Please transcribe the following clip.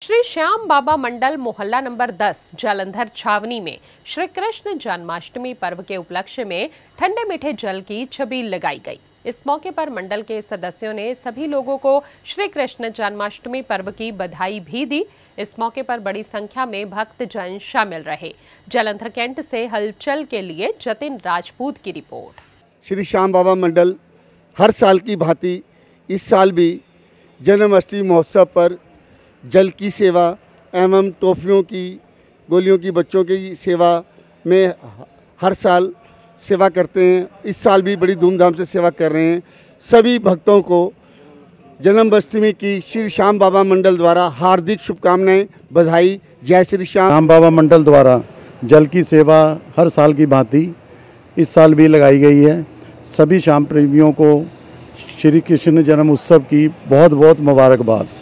श्री श्याम बाबा मंडल मोहल्ला नंबर 10 जालंधर छावनी में श्री कृष्ण जन्माष्टमी पर्व के उपलक्ष्य में ठंडे मीठे जल की छबील लगाई गई। इस मौके पर मंडल के सदस्यों ने सभी लोगों को श्री कृष्ण जन्माष्टमी पर्व की बधाई भी दी। इस मौके पर बड़ी संख्या में भक्तजन शामिल रहे। जालंधर कैंट से हलचल के लिए जतिन राजपूत की रिपोर्ट। श्री श्याम बाबा मंडल हर साल की भांति इस साल भी जन्माष्टमी महोत्सव पर जल की सेवा एवं टॉफियों की गोलियों की बच्चों की सेवा में हर साल सेवा करते हैं। इस साल भी बड़ी धूमधाम से सेवा कर रहे हैं। सभी भक्तों को जन्माष्टमी की श्री श्याम बाबा मंडल द्वारा हार्दिक शुभकामनाएं, बधाई। जय श्री श्याम बाबा मंडल द्वारा जल की सेवा हर साल की भांति इस साल भी लगाई गई है। सभी श्याम प्रेमियों को श्री कृष्ण जन्म उत्सव की बहुत बहुत मुबारकबाद।